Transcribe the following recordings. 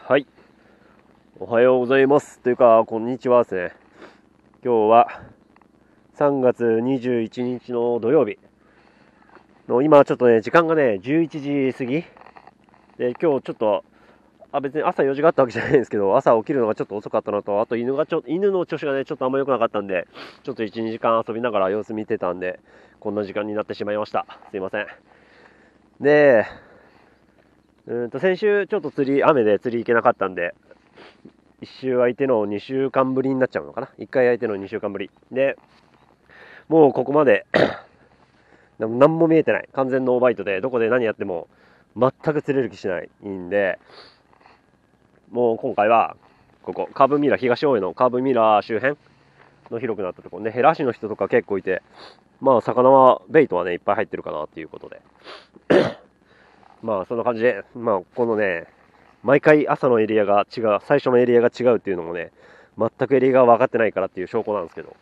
はい。おはようございます。というか、こんにちはですね。今日は3月21日の土曜日の、今ちょっとね、時間がね、11時過ぎ。で、今日ちょっと、別に朝4時があったわけじゃないんですけど、朝起きるのがちょっと遅かったのと、あと犬の調子がね、ちょっとあんま良くなかったんで、ちょっと1、2時間遊びながら様子見てたんで、こんな時間になってしまいました。すいません。で、先週ちょっと雨で釣り行けなかったんで、1週相手の2週間ぶりになっちゃうのかな。1回相手の2週間ぶり。で、もうここまで何も見えてない。完全ノーバイトで、どこで何やっても全く釣れる気しないんで、もう今回は、ここ、カーブミラー、東大江のカーブミラー周辺の広くなったところね、ヘラシの人とか結構いて、まあ、魚は、ベイトはね、いっぱい入ってるかなっていうことで。まあ、そんな感じで、まあ、このね、毎回朝のエリアが違う、最初のエリアが違うっていうのもね、全くエリアが分かってないからっていう証拠なんですけど、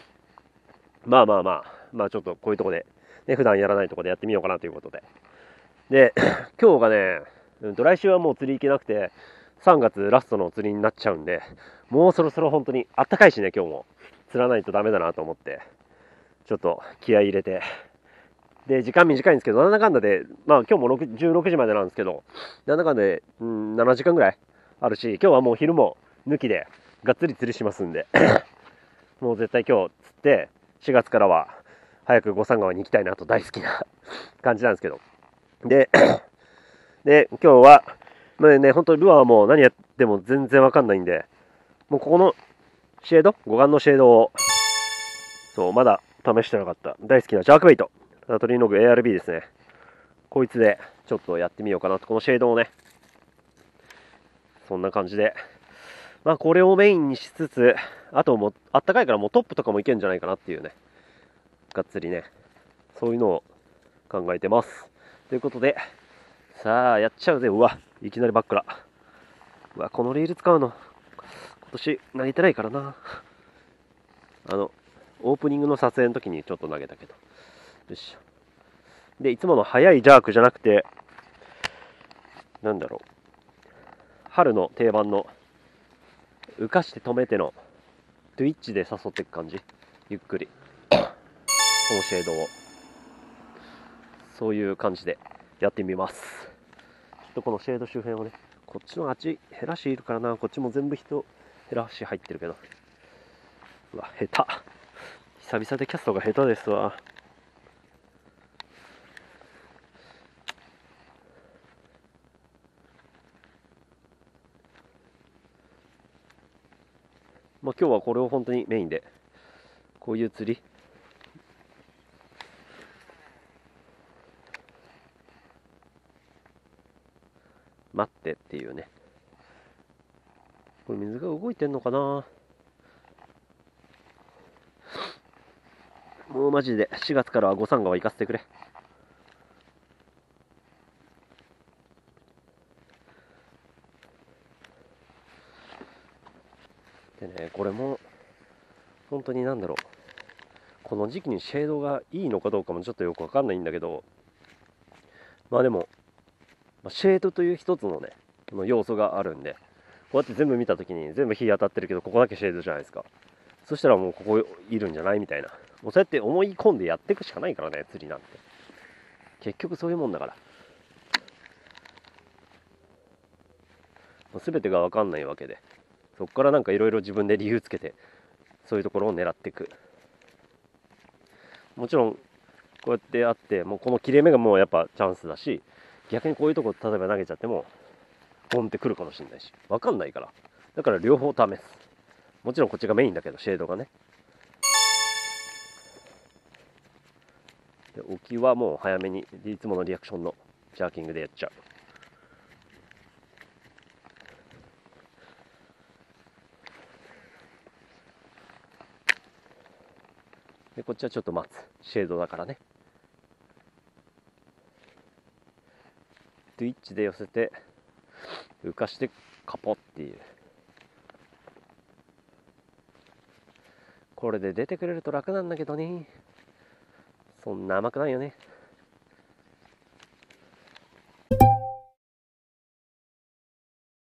まあちょっとこういうとこで、ね、普段やらないとこでやってみようかなということで。で、今日がね、来週はもう釣り行けなくて、3月ラストの釣りになっちゃうんで、もうそろそろ本当にあったかいしね、今日も。釣らないとダメだなと思って、ちょっと気合い入れて。で、時間短いんですけど、なんだかんだで、まあ今日も16時までなんですけど、なんだかんだで、7時間ぐらいあるし、今日はもう昼も抜きで、がっつり釣りしますんで、もう絶対今日釣って、4月からは早く五三川に行きたいなと大好きな感じなんですけど。で、今日は、まあね、本当にルアーも何やっても全然わかんないんで、もうここのシェード、護岸のシェードを、そう、まだ試してなかった大好きなジャークベイト、トリノグ ARB ですね。こいつでちょっとやってみようかなと、このシェードをね、そんな感じで、まあこれをメインにしつつ、あともうあったかいからもうトップとかもいけんじゃないかなっていうね、がっつりね、そういうのを考えてます。ということで、さあ、やっちゃうぜ。うわ、いきなりバックラ。うわ、このリール使うの、今年投げてないからな。オープニングの撮影の時にちょっと投げたけど。よいしょ。で、いつもの速いジャークじゃなくて、なんだろう。春の定番の、浮かして止めての、トゥイッチで誘っていく感じ。ゆっくり。このシェードを。そういう感じでやってみます。ちょっとこのシェード周辺をね、こっちのあっち、ヘラシいるからな、こっちも全部ヘラシ入ってるけど。うわ、下手。久々でキャストが下手ですわ。まあ今日はこれを本当にメインで、こういう釣り、待ってっていうね。これ水が動いてんのかな。もうマジで4月からは五三川行かせてくれ。でね、これも本当になんだろう、この時期にシェードがいいのかどうかもちょっとよくわかんないんだけど、まあでも、シェードという一つのね、この要素があるんで、こうやって全部見たときに全部日当たってるけど、ここだけシェードじゃないですか。そしたらもうここいるんじゃないみたいな。もうそうやって思い込んでやっていくしかないからね、釣りなんて。結局そういうもんだから。全てがわかんないわけで。そこからなんかいろいろ自分で理由つけて、そういうところを狙っていく。もちろん、こうやってあって、もうこの切れ目がもうやっぱチャンスだし、逆にこういうとこ例えば投げちゃっても、ポンってくるかもしれないし、わかんないから。だから両方試す。もちろんこっちがメインだけど、シェードがね。で、置きはもう早めに、いつものリアクションのジャーキングでやっちゃう。で、こっちはちょっと待つ。シェードだからね。トゥイッチで寄せて、浮かしてカポっていう。これで出てくれると楽なんだけどね。そんな甘くないよね。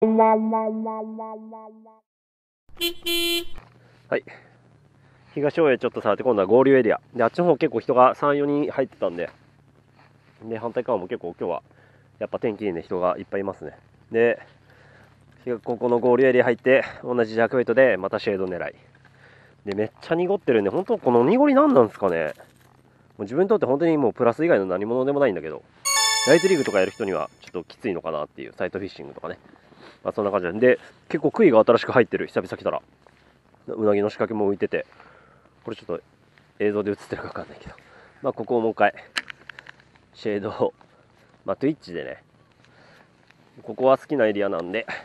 はい。東大江ちょっと触って、今度は合流エリア。で、あっちの方結構人が3、4人入ってたんで、で、反対側も結構今日は、やっぱ天気いいんで人がいっぱいいますね。で、ここの合流エリア入って、同じジャックウェイトでまたシェード狙い。で、めっちゃ濁ってるんで、本当この濁り何なんですかね。もう自分にとって本当にもうプラス以外の何物でもないんだけど、ライトリーグとかやる人にはちょっときついのかなっていう、サイトフィッシングとかね。まあそんな感じなんで、結構杭が新しく入ってる、久々来たら。うなぎの仕掛けも浮いてて、これちょっと映像で映ってるか分かんないけど、まあここをもう一回、シェードを、まあ Twitch でね、ここは好きなエリアなんで、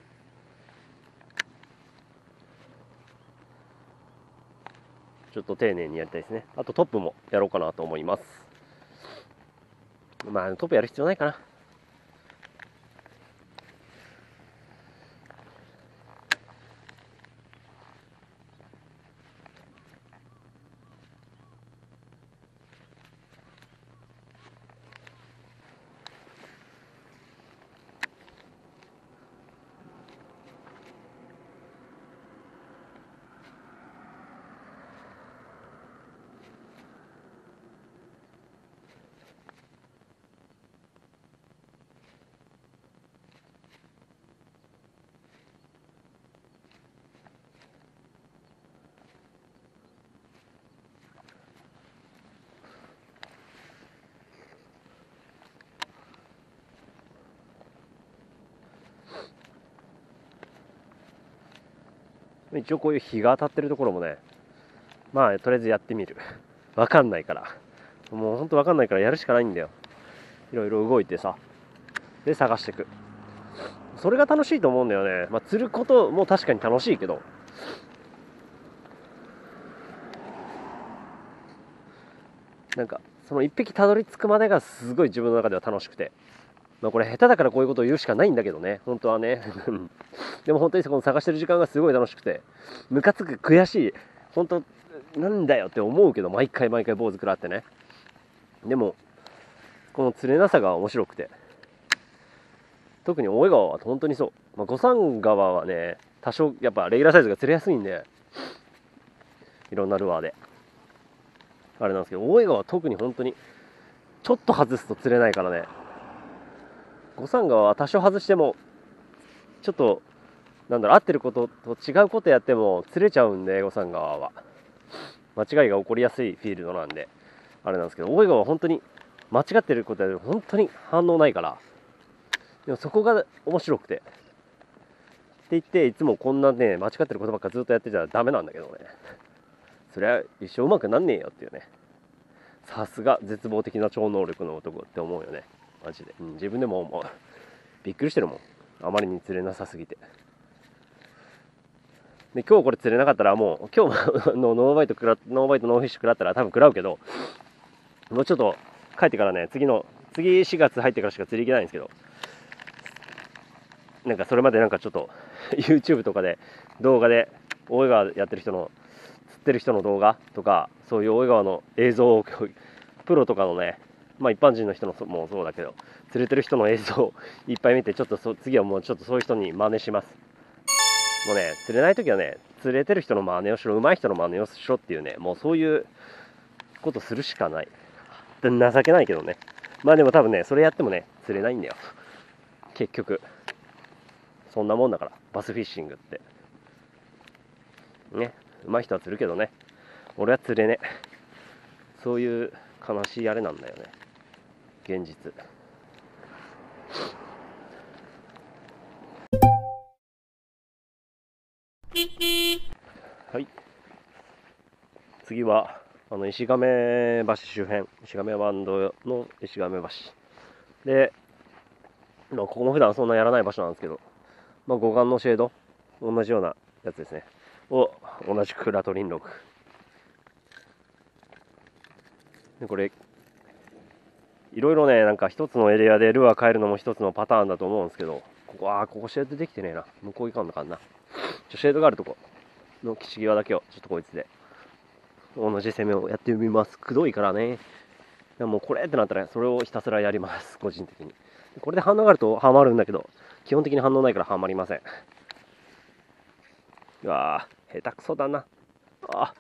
ちょっと丁寧にやりたいですね。あとトップもやろうかなと思います。まあトップやる必要ないかな。一応こういう日が当たってるところもね、まあとりあえずやってみる。わかんないから。もうほんとわかんないからやるしかないんだよ。いろいろ動いてさ。で探していく。それが楽しいと思うんだよね。まあ釣ることも確かに楽しいけど、なんかその一匹たどり着くまでがすごい自分の中では楽しくて、まあこれ下手だからこういうことを言うしかないんだけどね、本当はね。でも本当にこの探してる時間がすごい楽しくて、ムカつく、悔しい、本当なんだよって思うけど、毎回毎回坊主食らってね。でもこの釣れなさが面白くて、特に大江川は本当にそう、まあ、五三川はね多少やっぱレギュラーサイズが釣れやすいんで、いろんなルアーであれなんですけど、大江川は特に本当にちょっと外すと釣れないからね。五三川は多少外してもちょっとなんだろう、合ってることと違うことやっても釣れちゃうんで、五三川は間違いが起こりやすいフィールドなんであれなんですけど、大江川は本当に間違ってることやると本当に反応ないから、でもそこが面白くてって言って、いつもこんなね間違ってることばっかずっとやってたらダメなんだけどね、そりゃ一生うまくなんねえよっていうね。さすが絶望的な超能力の男って思うよね、マジで。自分でも思う。びっくりしてるもん、あまりに釣れなさすぎて。で今日これ釣れなかったら、もう今日のノーバイトノーフィッシュ食らったら多分食らうけど、もうちょっと帰ってからね、次4月入ってからしか釣り行けないんですけど、なんかそれまでなんかちょっとYouTube とかで動画で大江川やってる人の釣ってる人の動画とか、そういう大江川の映像をプロとかのね、まあ一般人の人のもそうだけど釣れてる人の映像をいっぱい見て、ちょっと次はもうちょっとそういう人に真似します。もうね、釣れない時はね、釣れてる人の真似をしろ、上手い人の真似をしろっていうね、もうそういうことするしかない。情けないけどね。まあでも多分ね、それやってもね釣れないんだよ結局。そんなもんだから、バスフィッシングってね。上手い人は釣るけどね、俺は釣れねえ。そういう悲しいあれなんだよね、現実。はい、次は石亀橋周辺、石亀バンドの石亀橋で、ここも普段そんなやらない場所なんですけど、まあ、護岸のシェード同じようなやつですねを同じくラトリンログで、これいろいろね、なんか一つのエリアでルアー変えるのも一つのパターンだと思うんですけど、ここシェードできてねえな、向こう行かんのかな。シェードがあるとこの岸際だけをちょっとこいつで同じ攻めをやってみます。くどいからね。でもこれってなったらそれをひたすらやります、個人的に。これで反応があるとハマるんだけど、 基本的に反応ないからハマりません。うわー、下手くそだな。あ、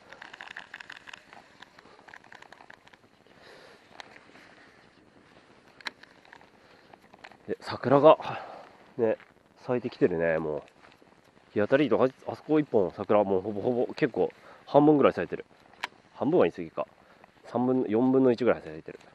桜がね咲いてきてるね。もう日当たりいいとあそこ一本桜もうほぼほぼ結構半分ぐらい咲いてる。半分は言い過ぎか。4分の1ぐらい咲いてる。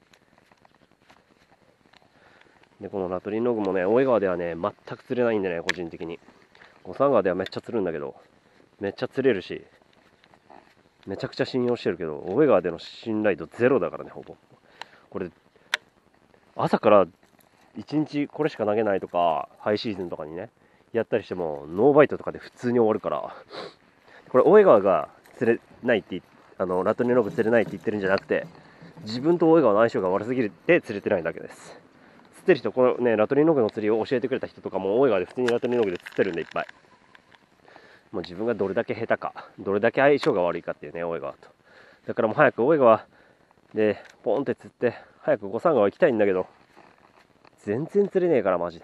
でこのラトリンログもね、大江川ではね全く釣れないんでね、個人的に。五三川ではめっちゃ釣るんだけど、めっちゃ釣れるしめちゃくちゃ信用してるけど、大江川での信頼度ゼロだからね。ほぼこれ朝から1日これしか投げないとか、ハイシーズンとかにねやったりしてもノーバイトとかで普通に終わるから、これ大江川が釣れないってラトリンログ釣れないって言ってるんじゃなくて、自分と大江川の相性が悪すぎて釣れてないだけです。釣ってる人、このねラトリンログの釣りを教えてくれた人とかも大江川で普通にラトリンログで釣ってるんでいっぱい。もう自分がどれだけ下手か、どれだけ相性が悪いかっていうね、大江川と。だからもう早く大江川でポンって釣って早く五三川行きたいんだけど、全然釣れねえからマジで。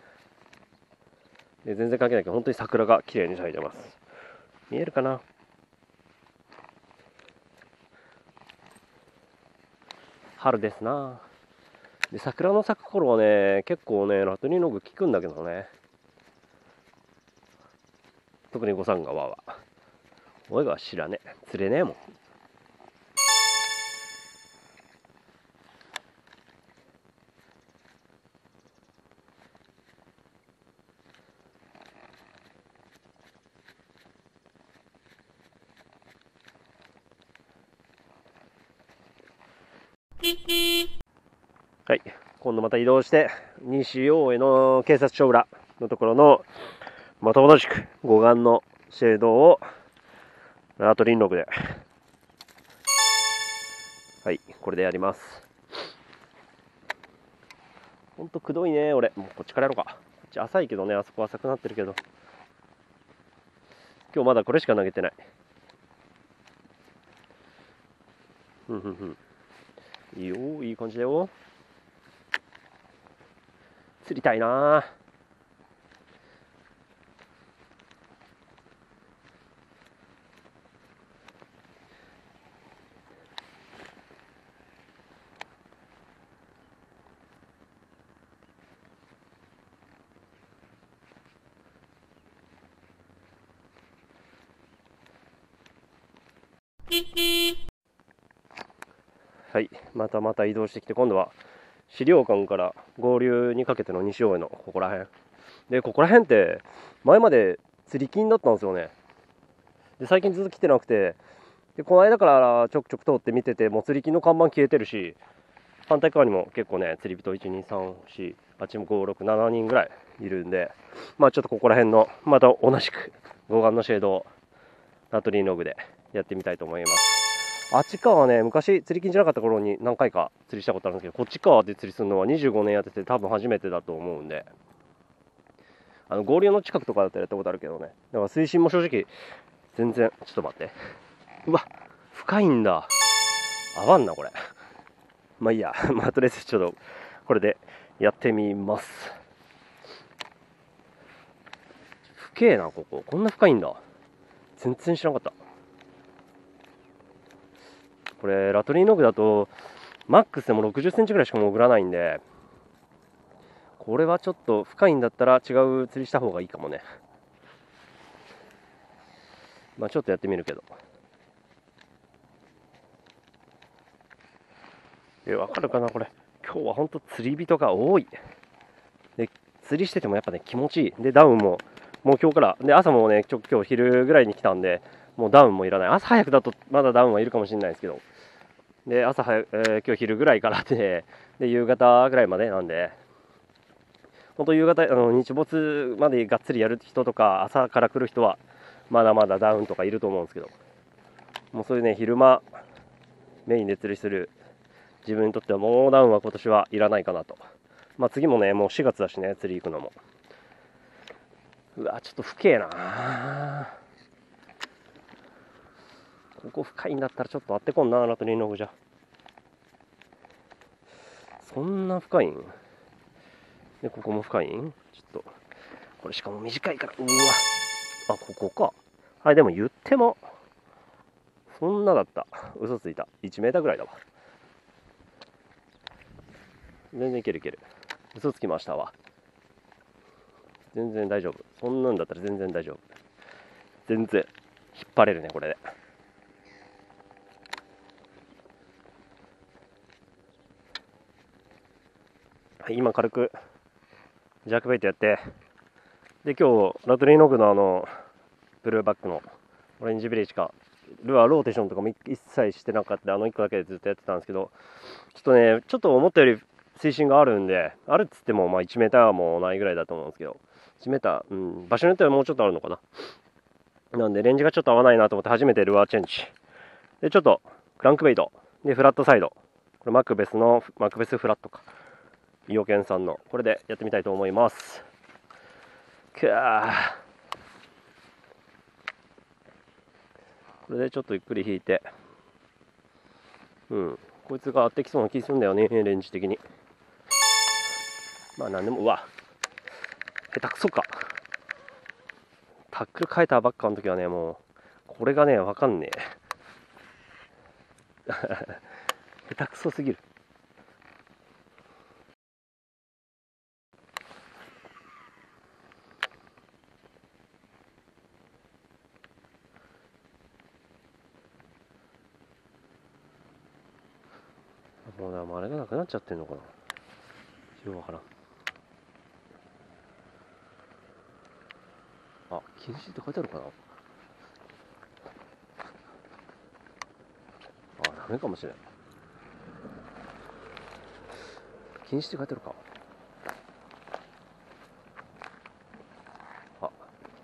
全然関係ないけど、本当に桜が綺麗に咲いてます。見えるかな。春ですな。で桜の咲く頃はね結構ねラトリンログ効くんだけどね、特に五三川は。大江川知らねえ、釣れねえもん。はい、今度また移動して西大江の警察署裏のところのまた同じく護岸のシェードをラトリンログで、はい、これでやります。ほんとくどいね。俺もうこっちからやろうか。こっち浅いけどね、あそこ浅くなってるけど、今日まだこれしか投げてない。いいよ、いい感じだよ。釣りたいな。はい、また移動してきて、今度は資料館から合流にかけての西大江のここら辺で、ここら辺って前まで釣り金だったんですよね。で最近ずっと来てなくて、でこの間からちょくちょく通って見てて、もう釣り金の看板消えてるし、反対側にも結構ね釣り人12348、あっちも567人ぐらいいるんで、まあちょっとここら辺のまた同じく護岸のシェードをラトリンログでやってみたいと思います。あっち側はね、昔釣り金じゃなかった頃に何回か釣りしたことあるんですけど、こっち側で釣りするのは25年やってて多分初めてだと思うんで、合流の近くとかだったらやったことあるけどね。だから水深も正直全然、ちょっと待って、うわ深いんだ。合わんなこれ。まあいいやまあとりあえずちょっとこれでやってみます。深えな、こここんな深いんだ。全然知らなかった。これラトリンログだとマックスでも60センチぐらいしか潜らないんで、これはちょっと深いんだったら違う釣りした方がいいかもね。まあちょっとやってみるけど。わかるかなこれ。今日は本当釣り人が多い。で釣りしててもやっぱね気持ちいい。でダウンももう今日からで、朝もね今日昼ぐらいに来たんで、もうダウンもいらない。朝早くだとまだダウンはいるかもしれないですけど、で朝早今日昼ぐらいからで夕方ぐらいまでなんで、本当夕方日没までがっつりやる人とか朝から来る人はまだまだダウンとかいると思うんですけど、もうそういうね昼間メインで釣りする自分にとってはもうダウンは今年はいらないかなと。まあ次もねもう4月だしね、釣り行くのも。うわちょっと深えな。ここ深いんだったらちょっと割ってこんな、ラトリンログじゃ。そんな深いん。 で、ここも深いんちょっと、これしかも短いから、うわ。あ、ここか。はい、でも言っても、そんなだった。嘘ついた。1メーターぐらいだわ。全然いけるいける。嘘つきましたわ。全然大丈夫。そんなんだったら全然大丈夫。全然引っ張れるね、これで。はい、今軽くジャックベイトやって、で、今日ラトリーノグのブルーバックのオレンジビレッジか、ルアーローテーションとかも一切してなかった、1個だけでずっとやってたんですけど、ちょっと思ったより水深があるんで、あるっつってもまあ1メーターもないぐらいだと思うんですけど、1メーター、場所によってはもうちょっとあるのかな。なんでレンジがちょっと合わないなと思って初めてルアーチェンジ。で、ちょっとクランクベイト。で、フラットサイド。これマクベスフラットか。イオケンさんの。これでやってみたいと思います。これでちょっとゆっくり引いて。こいつが合ってきそうな気するんだよね、レンジ的に。まあなんでも、うわ。下手くそか。タックル変えたばっかの時はね、もう、これがね、わかんねえ。下手くそすぎる。もうあれがなくなっちゃってんのかな。よくわからん。あ、禁止って書いてあるかな。あ、ダメかもしれない。禁止って書いてあるか。あ、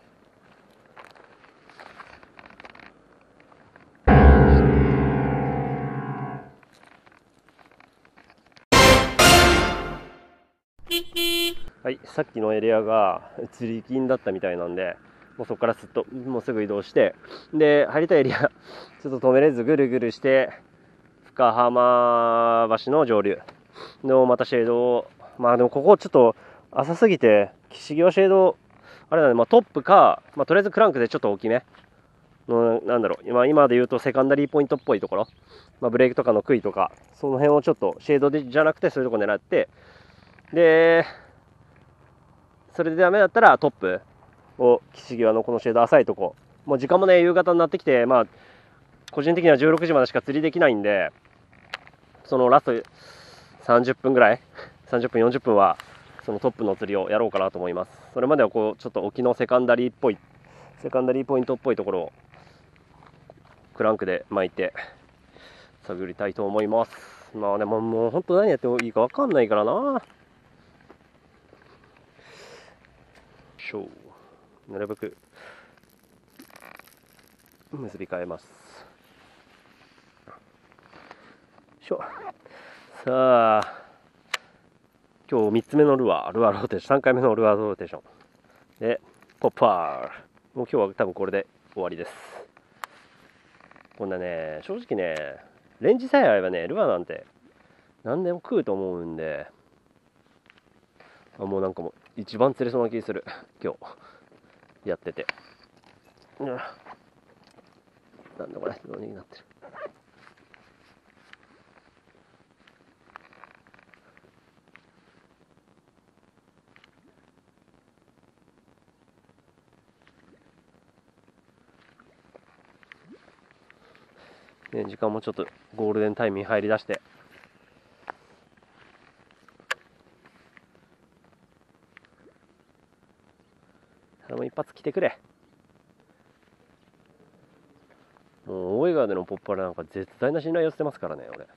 はい、さっきのエリアが釣り金だったみたいなんで、もうそこからもうすぐ移動して、で、入りたいエリア、ちょっと止めれずぐるぐるして、深浜橋の上流のまたシェードを、まあでもここちょっと浅すぎて、岸際シェード、あれだね、まあ、トップか、まあ、とりあえずクランクでちょっと大きめの、なんだろう、今で言うとセカンダリーポイントっぽいところ、まあ、ブレーキとかの杭とか、その辺をちょっとシェードでじゃなくてそういうとこ狙って、で、それでダメだったらトップを岸際のこのシェード浅いとこ、もう時間もね夕方になってきて、まあ個人的には16時までしか釣りできないんで、そのラスト30分ぐらい、30分40分はそのトップの釣りをやろうかなと思います。それまではこうちょっと沖のセカンダリーポイントっぽいところをクランクで巻いて探りたいと思います。まあでももう本当何やってもいいか分かんないからな。なるべく結び替えます。さあ、今日3つ目のルアーローテーション、3回目のルアーローテーションでポッパー。もう今日は多分これで終わりです。こんなね、正直ね、レンジさえあればね、ルアーなんて何でも食うと思うんで、もうなんかもう一番釣れそうな気する。今日やってて、なんだこれ、どうになってる。ね、時間もちょっとゴールデンタイムに入りだして、もう一発来てくれ。もう大江川でのポッパラなんか絶大な信頼を捨てますからね、俺。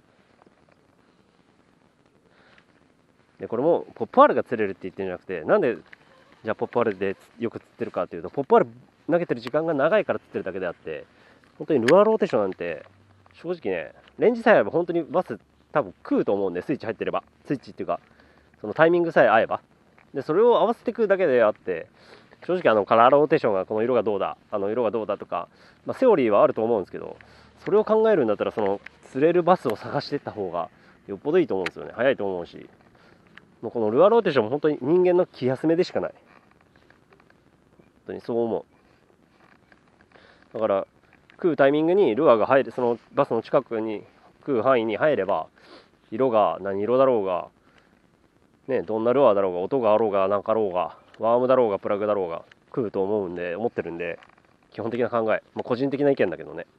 でこれもポップアールが釣れるって言ってるんじゃなくて、なんでじゃあポップアールでよく釣ってるかっていうと、ポップアール投げてる時間が長いから釣ってるだけであって、本当にルアーローテーションなんて正直ね、レンジさえ合えば本当にバス多分食うと思うんで、スイッチ入ってれば、スイッチっていうかそのタイミングさえ合えば、でそれを合わせていくだけであって、正直カラーローテーションがこの色がどうだ、色がどうだとか、まあ、セオリーはあると思うんですけど、それを考えるんだったらその釣れるバスを探していった方がよっぽどいいと思うんですよね。早いと思うし、 もうこのルアーローテーションも本当に人間の気休めでしかない。本当にそう思う。だから食うタイミングにルアーが入る、そのバスの近くに食う範囲に入れば、色が何色だろうがね、どんなルアーだろうが、音があろうがなんかあろうが、ワームだろうがプラグだろうが食うと思ってるんで、基本的な考え、個人的な意見だけどね、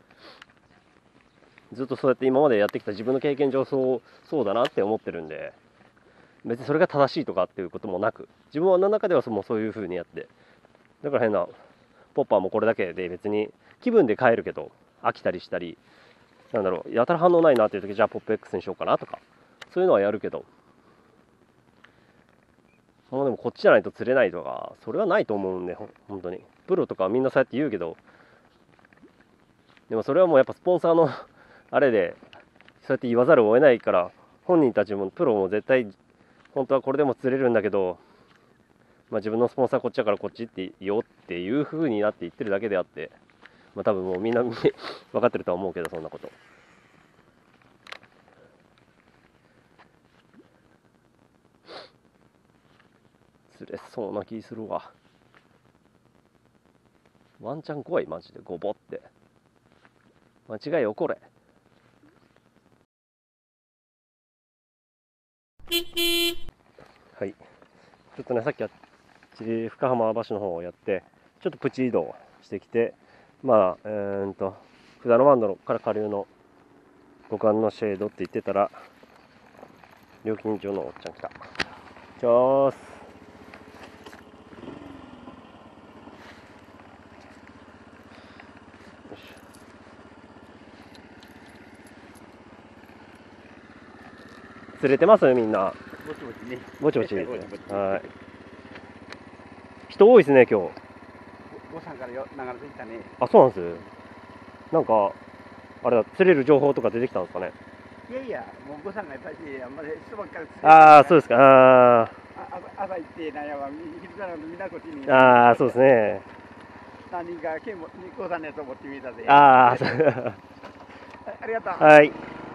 ずっとそうやって今までやってきた自分の経験上そうだなって思ってるんで、別にそれが正しいとかっていうこともなく、自分の中ではもうそういう風にやって、だから変なポッパーもこれだけで別に気分で変えるけど飽きたりしたり、なんだろう、やたら反応ないなっていう時、じゃあポップ X にしようかなとか、そういうのはやるけど、もうでもこっちじゃないと釣れないとか、それはないと思うんで、本当にプロとかみんなそうやって言うけど、でもそれはもうやっぱスポンサーのあれでそうやって言わざるを得ないから、本人たちもプロも絶対本当はこれでも釣れるんだけど、自分のスポンサーこっちだからこっちってよっていう風になって言ってるだけであって、多分もうみんな分かってるとは思うけど、そんなこと釣れそうな気するわ。ワンチャン怖い、マジでゴボって間違い起これ。はい、ちょっとね、さっき深浜橋の方をやって、ちょっとプチ移動してきて、札野バンドから下流の五感のシェードって言ってたら、料金所のおっちゃん来た。ちょーす。釣れてますみんな。 ぼちぼちね。 ぼちぼち。はい。人多いですね今日。 ごさんから流れてきたね。 あ、そうなんです。なんかあれだ、釣れる情報とか出てきたんですかね。 いやいや、もうごさんがやっぱりあんまり人ばっかり釣れて。 ああ、そうですか。 朝行ってなんやわ、昼からのみんなこっちに。 ああ、そうですね。 何人か県もごさんのやつを持ってみたぜ。 ああ、 ありがとう。 はい。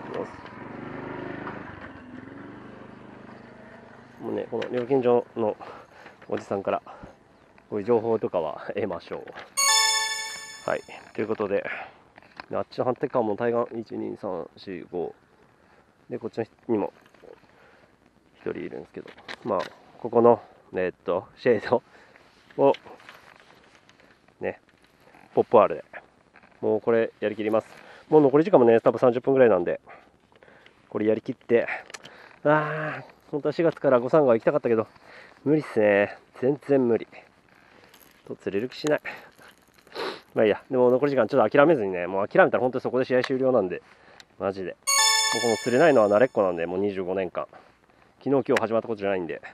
もうね、この料金所のおじさんからこういう情報とかは得ましょう。はい、ということで、あっちの反対側も対岸12345で、こっちにも1人いるんですけど、ここのシェードをね、ポップ R でもうこれやりきります。もう残り時間もね、多分30分ぐらいなんで、これやりきって、本当は4月から御三川行きたかったけど、無理っすね。全然無理。釣れる気しない。まあいいや、でも残り時間ちょっと諦めずにね、もう諦めたら本当にそこで試合終了なんで、マジで。もうこの釣れないのは慣れっこなんで、もう25年間。昨日今日始まったことじゃないんで。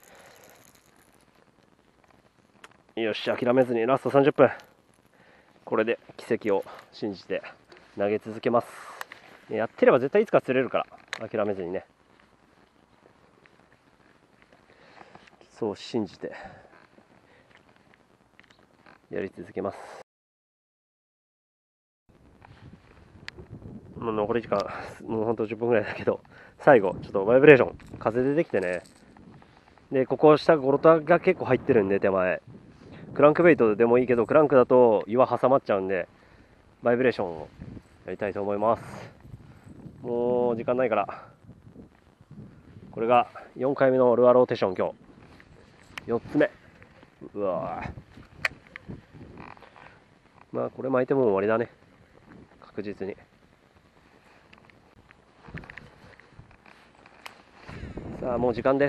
よし、諦めずにラスト30分。これで奇跡を信じて投げ続けます。やってれば絶対いつか釣れるから、諦めずにね。そう信じてやり続けます。もう残り時間もうほんと10分ぐらいだけど、最後ちょっとバイブレーション風でできてね、でここ下ゴロタが結構入ってるんで、手前クランクベイトでもいいけど、クランクだと岩挟まっちゃうんで、バイブレーションをやりたいと思います。もう時間ないから。これが4回目のルアーローテーション、今日4つ目。うわー、これ巻いても終わりだね、確実に。さあもう時間です。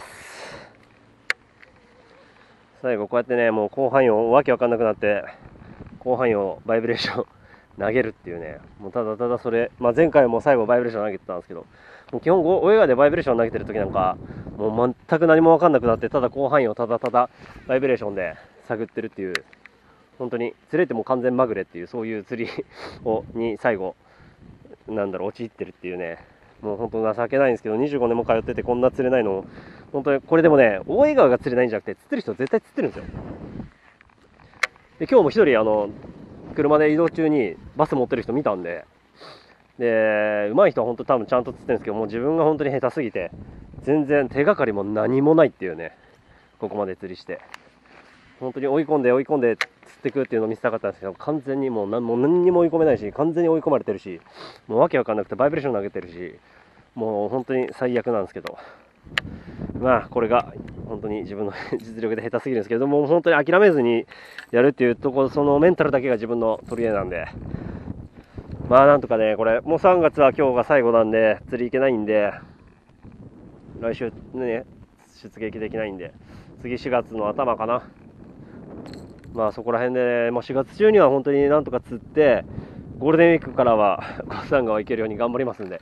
最後こうやってね、もう後半をわけわかんなくなって、後半をバイブレーション投げるっていうね、もうただただそれ、前回も最後バイブレーション投げてたんですけど、もう基本泳がでバイブレーション投げてる時なんかもう全く何も分かんなくなって、ただ広範囲をただただバイブレーションで探ってるっていう、本当に釣れても完全まぐれっていう、そういう釣りに最後陥ってるっていうね、もう本当情けないんですけど、25年も通っててこんな釣れないの、本当にこれでもね、大江川が釣れないんじゃなくて、釣ってる人絶対釣ってるんですよ。で今日も一人車で移動中にバス持ってる人見たんで、上手い人は本当多分ちゃんと釣ってるんですけど、もう自分が本当に下手すぎて全然手がかりも何もないっていうね、ここまで釣りして。本当に追い込んで釣ってくっていうのを見せたかったんですけど、完全にもう何にも追い込めないし、完全に追い込まれてるし、もうわけわかんなくてバイブレーション投げてるし、もう本当に最悪なんですけど、まあこれが本当に自分の実力で下手すぎるんですけども、本当に諦めずにやるっていうところ、そのメンタルだけが自分の取り柄なんで、まあなんとかね、これもう3月は今日が最後なんで釣り行けないんで、来週ね出撃できないんで、次4月の頭かな。まあそこら辺で、4月中には本当になんとか釣って、ゴールデンウィークからは五山川行けるように頑張りますんで、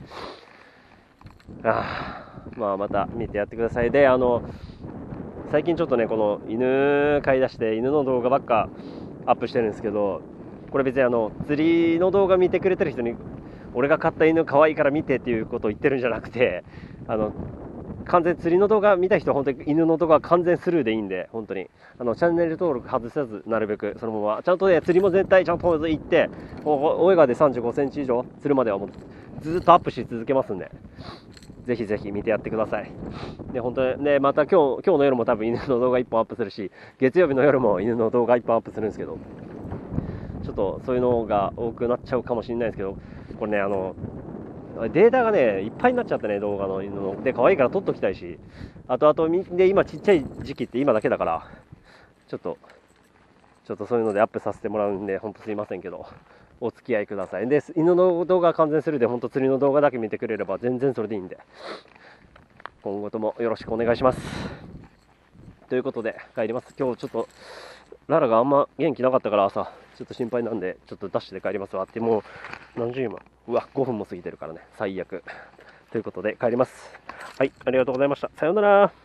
まあまた見てやってください。で、最近ちょっとね、この犬飼い出して犬の動画ばっかアップしてるんですけど、これ別に釣りの動画見てくれてる人に俺が飼った犬可愛いから見てっていうことを言ってるんじゃなくて、完全釣りの動画見た人は本当に犬の動画は完全スルーでいいんで、本当にチャンネル登録外さず、なるべくそのままちゃんとね、釣りも絶対ちゃんと行って、大江川で35センチ以上釣るまではもうずっとアップし続けますんで、ぜひぜひ見てやってください。で、本当にね、また今日の夜も多分犬の動画1本アップするし、月曜日の夜も犬の動画1本アップするんですけど、ちょっとそういうのが多くなっちゃうかもしれないですけど、これね、データがねいっぱいになっちゃってね、動画の犬ので可愛いから撮っときたいし、あとで今ちっちゃい時期って今だけだから、ちょっとそういうのでアップさせてもらうんで、本当すいませんけどお付き合いください。で、犬の動画は完全するで、本当釣りの動画だけ見てくれれば全然それでいいんで、今後ともよろしくお願いします。ということで帰ります。今日ちょっとララがあんま元気なかったから朝ちょっと心配なんで、ちょっとダッシュで帰りますわって。もう何時今、うわ5分も過ぎてるからね、最悪ということで帰ります。はい、ありがとうございました。さようなら。